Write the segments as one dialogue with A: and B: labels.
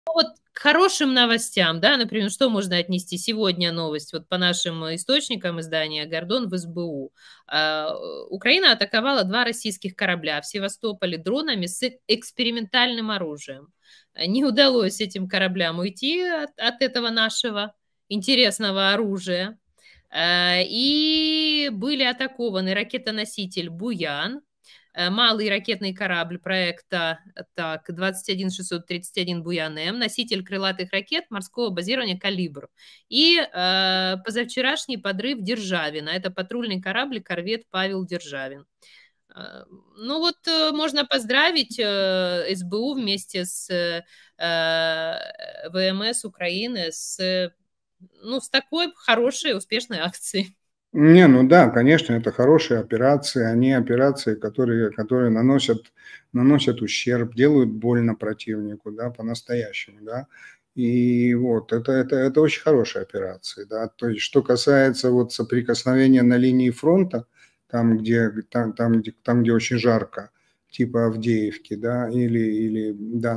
A: Вот к хорошим новостям, да, например, что можно отнести? Сегодня новость, вот по нашим источникам издания «Гордон» в СБУ. Украина атаковала 2 российских корабля в Севастополе дронами с экспериментальным оружием. Не удалось этим кораблям уйти от этого нашего интересного оружия. И были атакованы ракетоноситель «Буян», малый ракетный корабль проекта так, 21631 «Буян-М», носитель крылатых ракет морского базирования «Калибр». И позавчерашний подрыв «Державина». Это патрульный корабль корвет «Павел Державин». Ну вот можно поздравить СБУ вместе с ВМС Украины с, ну, с такой хорошей, успешной акцией.
B: Не, ну да, конечно, это хорошие операции, они операции, которые наносят ущерб, делают больно противнику, да, по-настоящему, да. И вот это очень хорошие операции, да. То есть, что касается вот соприкосновения на линии фронта, там, где очень жарко, типа Авдеевки, да, да,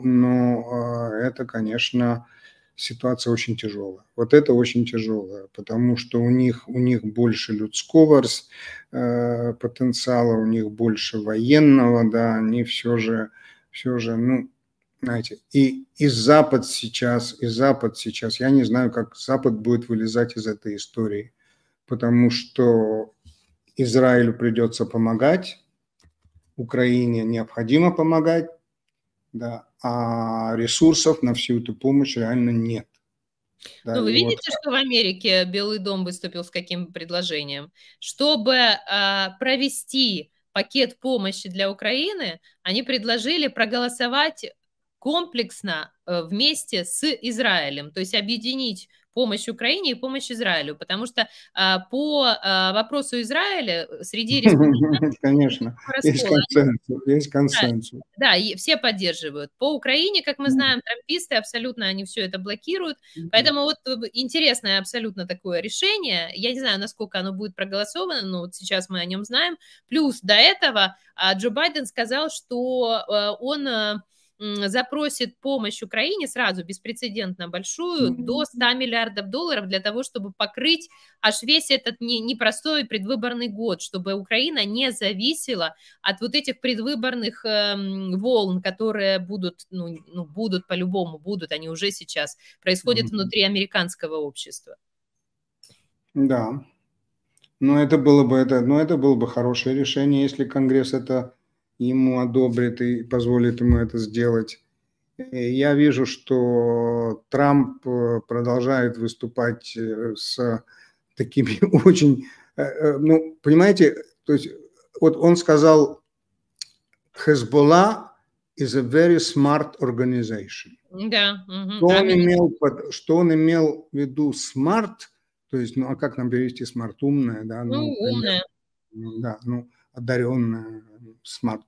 B: но это, конечно, ситуация очень тяжелая. Вот это очень тяжелая, потому что у них больше людского потенциала, у них больше военного, да, они все же, ну, знаете, и Запад сейчас, я не знаю, как Запад будет вылезать из этой истории, потому что Израилю придется помогать, Украине необходимо помогать, да, а ресурсов на всю эту помощь реально нет. Да,
A: ну, вы
B: вот.
A: видите, что в Америке Белый дом выступил с каким предложением? Чтобы провести пакет помощи для Украины, они предложили проголосовать комплексно вместе с Израилем, то есть объединить помощь Украине и помощь Израилю, потому что по вопросу Израиля среди республиканцев
B: Конечно, есть
A: раскол.
B: консенсус, есть
A: Да,
B: консенсус.
A: да, и все поддерживают. По Украине, как мы знаем, трамписты абсолютно, они все это блокируют. Поэтому вот интересное абсолютно такое решение. Я не знаю, насколько оно будет проголосовано, но вот сейчас мы о нем знаем. Плюс до этого Джо Байден сказал, что он запросит помощь Украине сразу, беспрецедентно большую, до 100 миллиардов долларов для того, чтобы покрыть аж весь этот непростой предвыборный год, чтобы Украина не зависела от вот этих предвыборных волн, которые будут, будут по-любому, будут, они уже сейчас происходят внутри американского общества.
B: Да, но это было бы хорошее решение, если Конгресс это ему одобрит и позволит ему это сделать. Я вижу, что Трамп продолжает выступать с такими очень, ну, понимаете, то есть вот он сказал, Hezbollah is a very smart organization.
A: Да.
B: Что он имел в виду smart, то есть, ну, а как нам перевести smart? Умная, да?
A: Ну, умная.
B: Да, ну, одаренная, smart.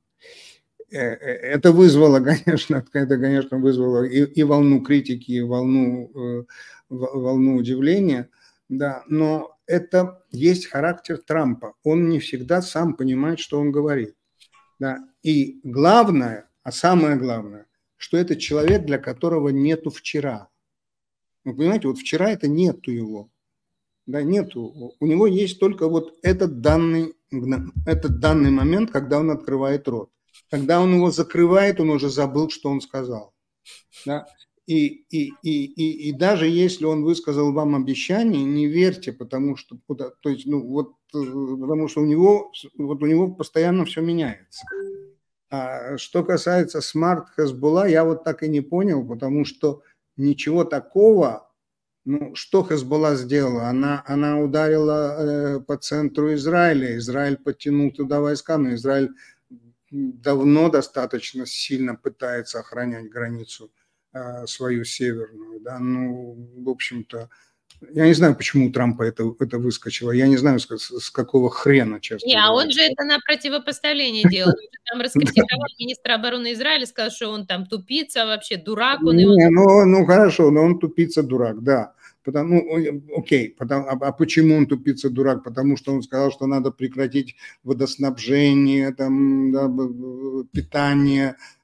B: Это вызвало, конечно, вызвало и волну критики, и волну удивления, да, но это есть характер Трампа. Он не всегда сам понимает, что он говорит. Да. И главное, а самое главное, что это человек, для которого нету вчера. Вы понимаете, вот вчера это нету его. Да, нету. У него есть только вот этот данный момент, когда он открывает рот. Когда он его закрывает, он уже забыл, что он сказал. Да? И даже если он высказал вам обещание, не верьте, потому что, то есть, ну, вот, потому что у него постоянно все меняется. А что касается Smart Hezbollah, я вот так и не понял, потому что ничего такого, ну, что Хезболла сделала? Она ударила по центру Израиля. Израиль подтянул туда войска, но Израиль давно достаточно сильно пытается охранять границу свою северную. Да? Ну, в общем-то, я не знаю, почему у Трампа это выскочило. Я не знаю, с какого хрена, честно говоря.
A: А он же это на противопоставление делал. Он там раскритиковал министра обороны Израиля, сказал, что он там тупица вообще, дурак.
B: Ну хорошо, но он тупица-дурак, да. Окей, а почему он тупица-дурак? Потому что он сказал, что надо прекратить водоснабжение, там, да, питание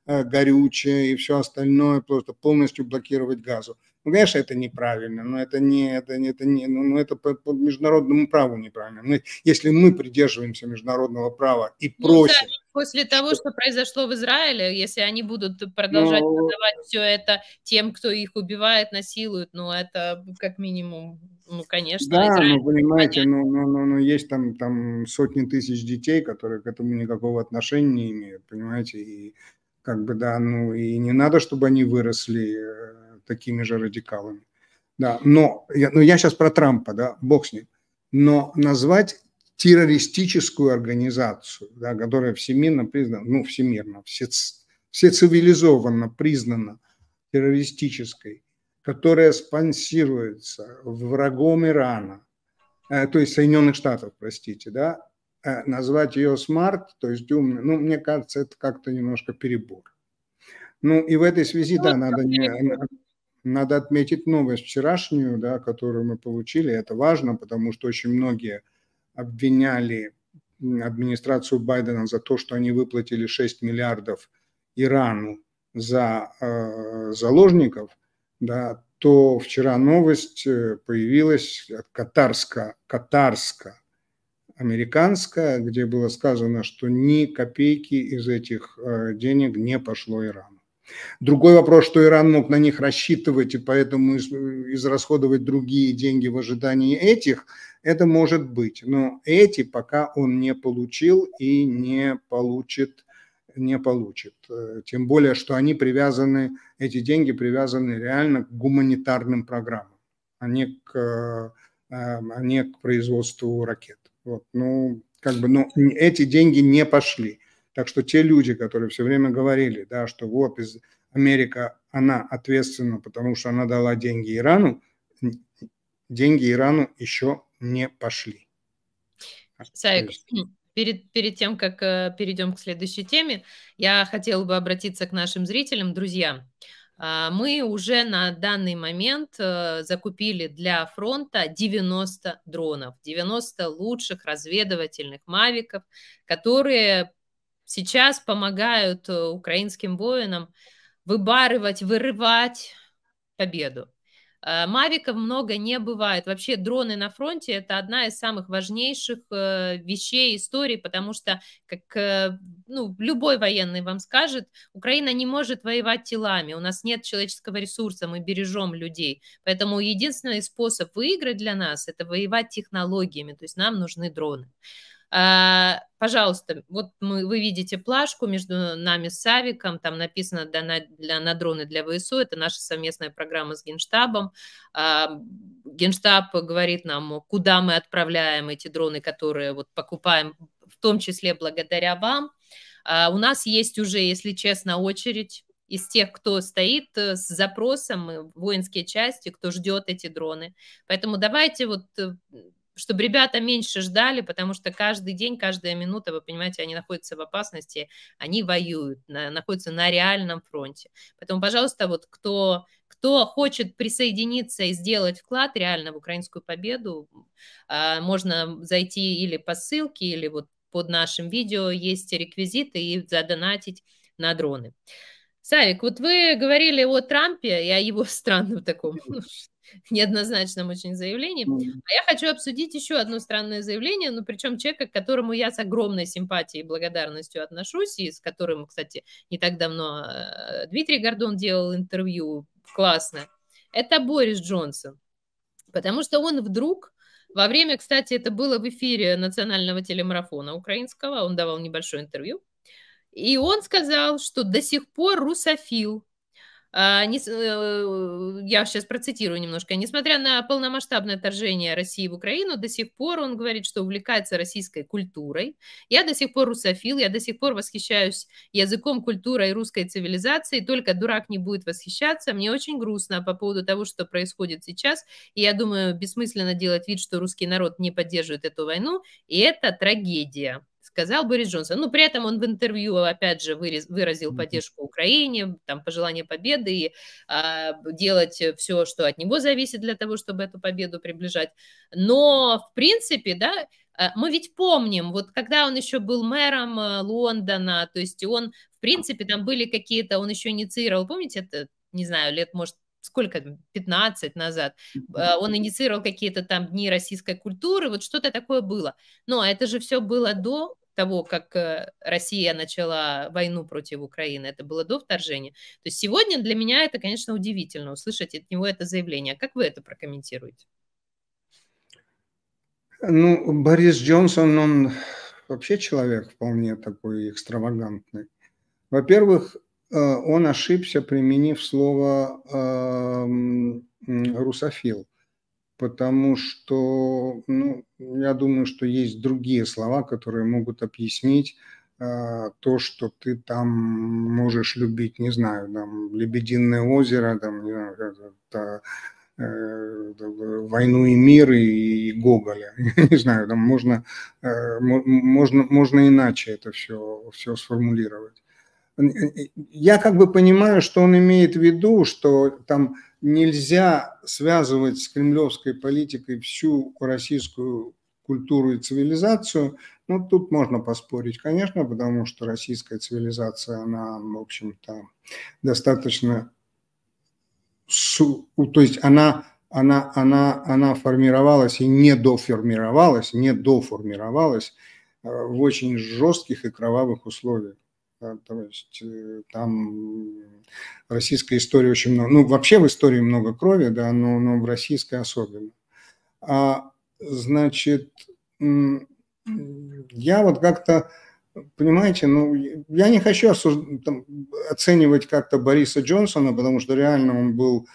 B: горючее и все остальное, просто полностью блокировать газу. Ну, конечно, это неправильно, но это по международному праву неправильно. Если мы придерживаемся международного права и просим...
A: После того, что произошло в Израиле, если они будут продолжать продавать все это тем, кто их убивает, насилует, ну, это как минимум, ну, конечно.
B: Да,
A: Израиль,
B: понимаете, но есть там сотни тысяч детей, которые к этому никакого отношения не имеют, понимаете, и как бы, да, ну, и не надо, чтобы они выросли такими же радикалами. Да, но я сейчас про Трампа, да, бог с ним. Но назвать террористическую организацию, да, которая всемирно признана, ну, всемирно, все цивилизованно признана террористической, которая спонсируется врагом Ирана, то есть Соединенных Штатов, простите, да, назвать ее смарт, то есть умной, ну, мне кажется, это как-то немножко перебор. Ну, и в этой связи, да, надо отметить новость вчерашнюю, да, которую мы получили. Это важно, потому что очень многие обвиняли администрацию Байдена за то, что они выплатили 6 миллиардов Ирану за заложников, да, то вчера новость появилась катарско-американская, где было сказано, что ни копейки из этих денег не пошло Ирану. Другой вопрос, что Иран мог на них рассчитывать и поэтому израсходовать другие деньги в ожидании этих, это может быть. Но эти пока он не получил и не получит. Тем более, что они эти деньги привязаны реально к гуманитарным программам, а не к производству ракет. Вот. Но эти деньги не пошли. Так что те люди, которые все время говорили, да, что вот Америка, она ответственна, потому что она дала деньги Ирану еще не пошли.
A: Саик, перед тем, как перейдем к следующей теме, я хотела бы обратиться к нашим зрителям. Друзья, мы уже на данный момент закупили для фронта 90 дронов, 90 лучших разведывательных мавиков, которые сейчас помогают украинским воинам вырывать победу. Мавиков много не бывает. Вообще дроны на фронте – это одна из самых важнейших вещей истории, потому что, как любой военный вам скажет, Украина не может воевать телами, у нас нет человеческого ресурса, мы бережем людей. Поэтому единственный способ выиграть для нас – это воевать технологиями, то есть нам нужны дроны. Пожалуйста, вот вы видите плашку между нами с Савиком, там написано на дроны для ВСУ, это наша совместная программа с Генштабом. Генштаб говорит нам, куда мы отправляем эти дроны, которые вот покупаем, в том числе благодаря вам. У нас есть уже, если честно, очередь из тех, кто стоит с запросом, воинские части, кто ждет эти дроны. Поэтому давайте чтобы ребята меньше ждали, потому что каждый день, каждая минута, вы понимаете, они находятся в опасности, они воюют, находятся на реальном фронте. Поэтому, пожалуйста, вот кто хочет присоединиться и сделать вклад реально в украинскую победу, можно зайти или по ссылке, или вот под нашим видео есть реквизиты и задонатить на дроны. Савик, вот вы говорили о Трампе и о его странном таком неоднозначном очень заявлении. А я хочу обсудить еще одно странное заявление, причем человека, к которому я с огромной симпатией и благодарностью отношусь, и с которым, кстати, не так давно Дмитрий Гордон делал интервью, классно. Это Борис Джонсон. Потому что он вдруг, во время, кстати, это было в эфире национального телемарафона украинского, он давал небольшое интервью, и он сказал, что до сих пор русофил. Я сейчас процитирую немножко. Несмотря на полномасштабное вторжение России в Украину, до сих пор он говорит, что увлекается российской культурой. Я до сих пор русофил, я до сих пор восхищаюсь языком, культурой и русской цивилизацией. Только дурак не будет восхищаться. Мне очень грустно по поводу того, что происходит сейчас. И я думаю, бессмысленно делать вид, что русский народ не поддерживает эту войну. И это трагедия, сказал Борис Джонсон. При этом он в интервью, опять же, выразил поддержку Украине, там, пожелание победы и делать все, что от него зависит для того, чтобы эту победу приближать. Но, в принципе, да, Мы ведь помним, вот когда он еще был мэром Лондона, то есть он, в принципе, там были какие-то, он еще инициировал, помните, это, не знаю, лет, может, сколько, 15 назад, он инициировал какие-то там дни российской культуры, вот что-то такое было. Но это же все было до того, как Россия начала войну против Украины, это было до вторжения. То есть сегодня для меня это, конечно, удивительно услышать от него это заявление. Как вы это прокомментируете?
B: Ну, Борис Джонсон, он вообще человек вполне такой экстравагантный. Во-первых, он ошибся, применив слово «русофил», потому что, ну, я думаю, что есть другие слова, которые могут объяснить то, что ты там можешь любить, не знаю, там, «Лебединое озеро», там, не знаю, «Войну и мир» и Гоголя. Не знаю, там можно иначе это все сформулировать. Я как бы понимаю, что он имеет в виду, что там нельзя связывать с кремлевской политикой всю российскую культуру и цивилизацию. Ну, тут можно поспорить, конечно, потому что российская цивилизация, она, в общем-то, достаточно... То есть она формировалась и не доформировалась в очень жестких и кровавых условиях. Да, то есть там в российской истории очень много, ну вообще в истории много крови, да, но в российской особенно. Значит, я вот как-то, понимаете, ну я не хочу оценивать как-то Бориса Джонсона, потому что реально он был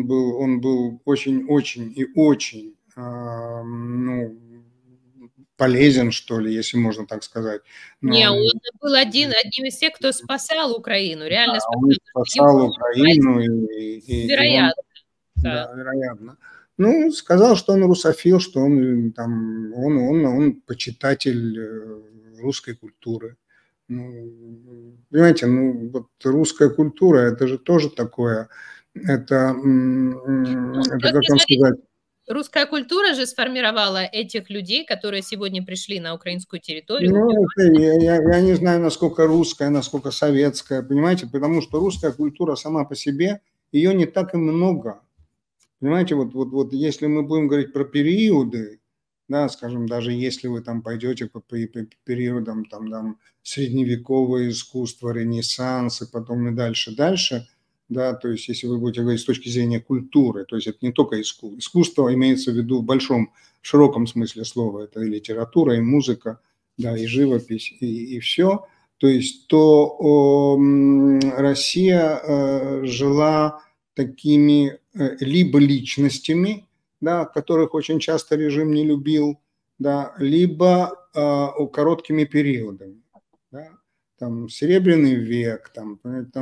B: очень и очень, ну, полезен, что ли, если можно так сказать.
A: Но... Не, он был одним из тех, кто спасал Украину, реально
B: спасал Украину.
A: Вероятно.
B: Да, вероятно. Ну, сказал, что он русофил, что он там, он почитатель русской культуры. Ну, понимаете, ну, вот русская культура, это же тоже такое, это как вам сказать...
A: Русская культура же сформировала этих людей, которые сегодня пришли на украинскую территорию.
B: Ну, я не знаю, насколько русская, насколько советская, понимаете, потому что русская культура сама по себе, ее не так и много. Понимаете, вот если мы будем говорить про периоды, да, скажем, даже если вы там пойдете по периодам там средневековое искусство, Ренессанс и потом и дальше, да, то есть если вы будете говорить с точки зрения культуры, то есть это не только искусство, искусство имеется в виду в большом, широком смысле слова, это и литература, и музыка, да, и живопись, и все, то есть Россия жила такими либо личностями, да, которых очень часто режим не любил, да, либо короткими периодами, да, там Серебряный век, там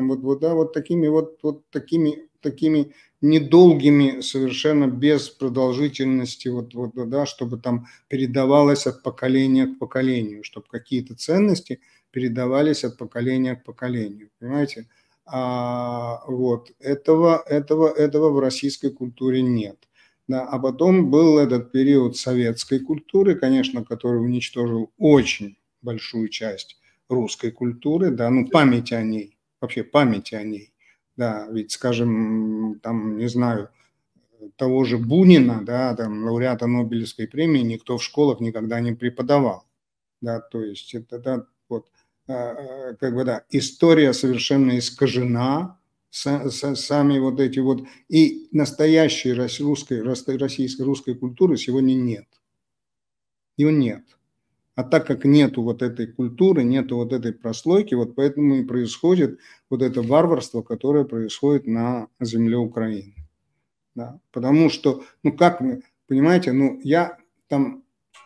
B: такими недолгими совершенно без продолжительности, да, чтобы там передавалось от поколения к поколению, чтобы какие-то ценности передавались от поколения к поколению, понимаете? Вот этого в российской культуре нет. Да, а потом был этот период советской культуры, конечно, который уничтожил очень большую часть русской культуры, да, ну, памяти о ней, вообще памяти о ней, да, ведь, скажем, там, не знаю, того же Бунина, да, там, лауреата Нобелевской премии никто в школах никогда не преподавал, да, то есть это, да, вот, как бы, да, история совершенно искажена, сами вот эти вот, и настоящей русской культуры сегодня нет, ее нет. А так как нету вот этой культуры, нету вот этой прослойки, вот поэтому и происходит вот это варварство, которое происходит на земле Украины. Да? Потому что, ну как вы понимаете, ну я там,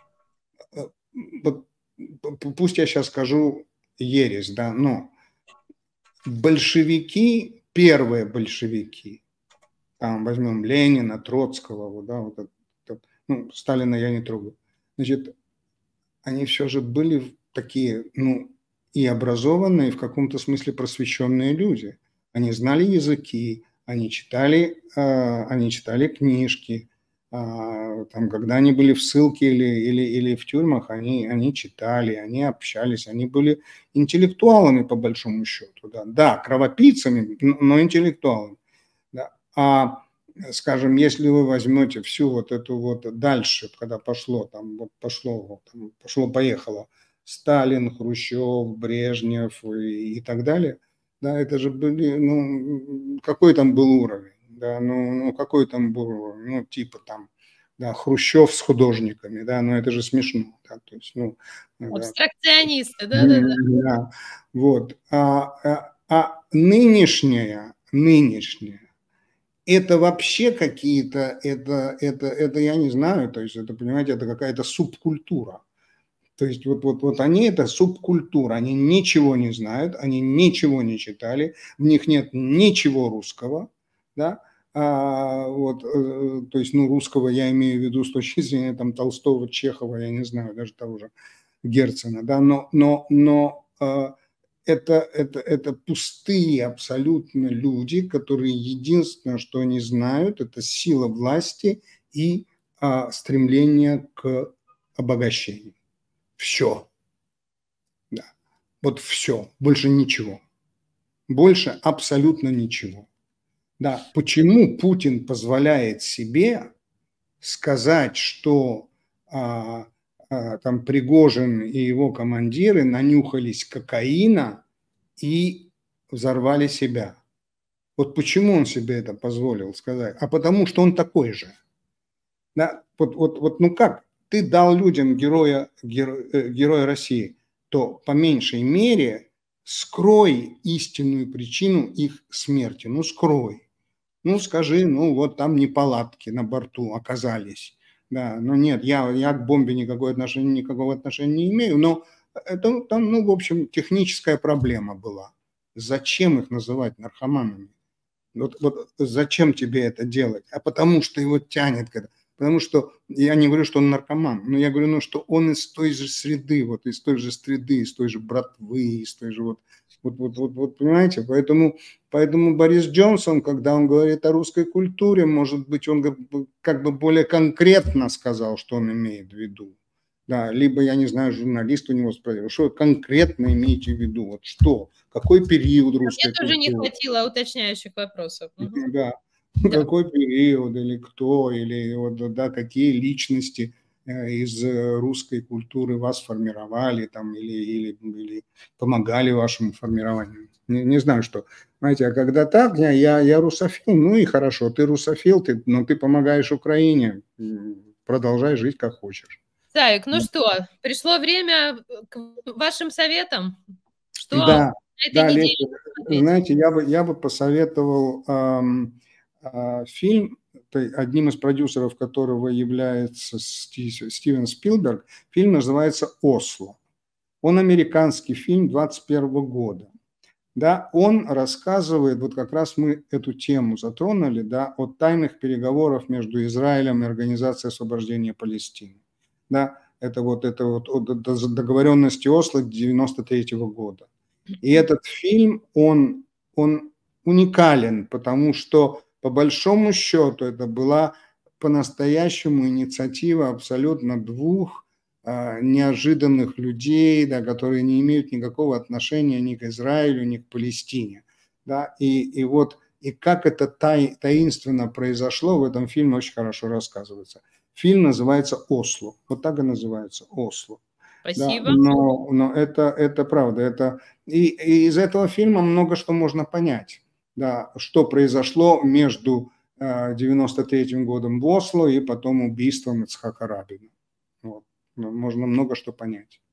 B: вот, пусть я сейчас скажу ересь, да, но большевики, первые большевики, там возьмем Ленина, Троцкого, да, вот это, ну, Сталина я не трогаю, значит, они все же были такие, ну, и образованные, и в каком-то смысле просвещенные люди. Они знали языки, они читали книжки, там, когда они были в ссылке или в тюрьмах, они читали, они общались, они были интеллектуалами по большому счету. Да, кровопийцами, но интеллектуалами. Да. Скажем, если вы возьмете всю вот эту вот дальше, когда пошло-поехало, Сталин, Хрущев, Брежнев и так далее, да, это же были, какой там был уровень, да, какой там был уровень, типа там, да, Хрущев с художниками, да, это же смешно, да, то есть,
A: абстракционисты, да.
B: Да, вот, нынешняя, это вообще какие-то, это я не знаю, то есть это, понимаете, это какая-то субкультура. То есть вот они это субкультура, они ничего не знают, они ничего не читали, в них нет ничего русского, да, то есть, русского я имею в виду с точки зрения там Толстого, Чехова, я не знаю, даже того же Герцена, да, но это пустые абсолютно люди, которые единственное, что они знают, это сила власти и стремление к обогащению. Все. Да. Вот все. Больше ничего. Больше абсолютно ничего. Да. Почему Путин позволяет себе сказать, что там Пригожин и его командиры нанюхались кокаина и взорвали себя? Вот почему он себе это позволил сказать? А потому что он такой же. Да? Как? Ты дал людям героя России, то по меньшей мере скрой истинную причину их смерти. Скрой. Скажи, вот там неполадки на борту оказались. Да, но нет, я к бомбе никакого отношения не имею, но это там, в общем, техническая проблема была. Зачем их называть наркоманами? Вот зачем тебе это делать? А потому что его тянет к этому. Потому что я не говорю, что он наркоман, но я говорю, что он из той же среды, из той же братвы, из той же понимаете? Поэтому Борис Джонсон, когда он говорит о русской культуре, может быть, он как бы более конкретно сказал, что он имеет в виду. Да, либо, я не знаю, журналист у него спросил, что вы конкретно имеете в виду? Вот что? Какой период русской культуры?
A: Мне тоже не хватило уточняющих вопросов.
B: Да. Какой период, или кто, или какие личности из русской культуры вас формировали там, или помогали вашему формированию. Не знаю, что. Знаете, а когда так, я русофил, и хорошо, ты русофил, но ты помогаешь Украине, продолжай жить как хочешь.
A: Саик, что, пришло время к вашим советам? Что
B: на этой неделе? Знаете, я бы посоветовал фильм, одним из продюсеров которого является Стивен Спилберг. Фильм называется «Осло». Он американский фильм 2021 года. Да, он рассказывает, вот как раз мы эту тему затронули, да, о тайных переговорах между Израилем и Организацией освобождения Палестины. Да, это договоренности Осло 1993 года. И этот фильм, он уникален, потому что по большому счету это была по-настоящему инициатива абсолютно двух неожиданных людей, да, которые не имеют никакого отношения ни к Израилю, ни к Палестине. Да, и как это таинственно произошло, в этом фильме очень хорошо рассказывается. Фильм называется «Осло». Вот так и называется «Осло».
A: Спасибо.
B: Да, но это правда. И из этого фильма много что можно понять. Да, что произошло между 1993 годом в Осло и потом убийством Ицхака Рабина. Можно много что понять.